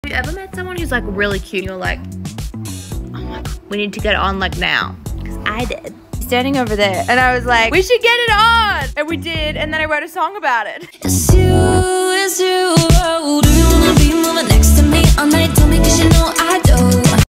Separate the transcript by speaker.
Speaker 1: Have you ever met someone who's like really cute and you're like, oh my God, we need to get it on like now? Because I did. Standing over there and I was like, we should get it on! And we did, and then I wrote a song about it.
Speaker 2: It's you,